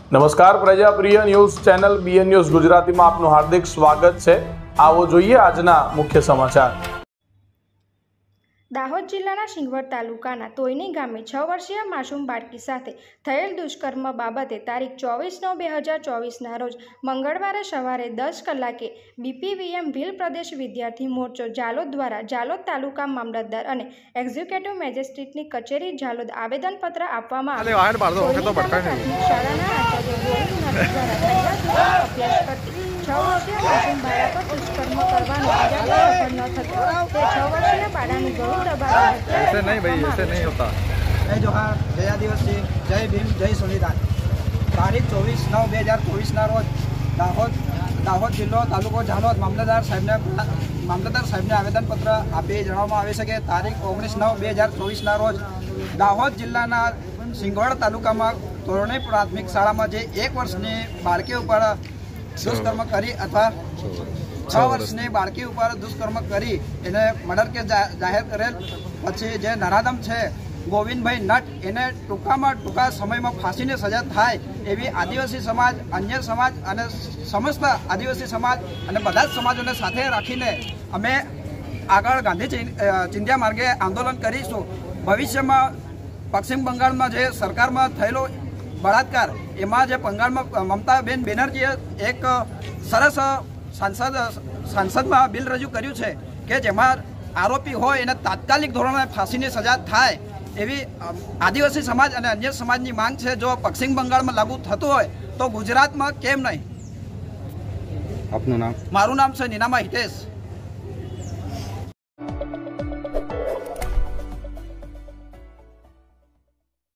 નમસ્કાર, પ્રજાપ્રિય news channel BN news ગુજરાતીમાં આપનું હાર્દિક સ્વાગત છે। આવો જોઈએ આજના મુખ્ય સમાચાર। દાહોદ જિલ્લાના સિંગવડ તાલુકાના તોયની ગામે 6 વર્ષીય માસૂમ બાળકી સાથે થયેલ દુષ્કર્મ બાબતે તારીખ 24/9/2024ના રોજ મંગળવારે સવારે 10 કલાકે બીપીવીએમ ભીલ પ્રદેશ વિદ્યાર્થી મોરચો જાલોદ દ્વારા જાલોદ તાલુકા મામલતદાર અને એક્ઝિક્યુટિવ મેજિસ્ટ્રેટની કચેરી જાલોદ આવેદનપત્ર આપવામાં આવ્યું। શાળાના આચાર્ય ગોવિંદ નાથ દ્વારા અભ્યાસ કરતી 6 વર્ષીય માસૂમ બાળક પર દુષ્કર્મ કરવાનો ઇરાદો સફળ ન થતો તે 6 વર્ષીય બાળાની ગળું ऐसे नहीं भाई, ऐसे नहीं होता। जय जोहार, जय आदिवासी, जय भीम, जय संविधान। तारीख 24/9/2024 रोज दाहोद जिल्लो तालुको जालोद मामलतदार साहेबने आवेदनपत्र आपी जणाववामां आवे छे के तारीख 19/9/2024 रोज दाहोद जिल्लाना सिंगवड तालुकामां तोरणी प्राथमिक शाळामां जे 1 वर्षनी बाळकी उपर दुष्कर्म करी अथवा 6 वर्षनी बाळकी उपर दुष्कर्म करी एने मर्डर केस जाहिर करेल पछी जे नराधम छे गोविंदभाई नट एने टूंकामां टूंका समयमां फांसीनी सजा थाय एवी आदिवासी समाज, अन्य समाज अने समस्त आदिवासी समाज अने बधा ज समाजोने साथे राखीने अमे आगळ गांधी चिंध्या मार्गे आंदोलन करीशुं। भविष्यमां पश्चिम बंगाळमां जे सरकारमां थयेलो बलात्कार एमां जे बंगाळमां ममताबेन बेनर्जीए एक सरस सांसद में बिल रजू कर्यु छे के जेमां आरोपी होय एने तात्कालिक धोरणे फांसीनी सजा थाय एवी आदिवासी समाज अने अन्य समाजनी मांग छे। जो पश्चिम बंगाल में लागू थतुं होय तो गुजरात में केम नहीं। आपनुं नाम? मारुं नाम छे नीनामा हितेश।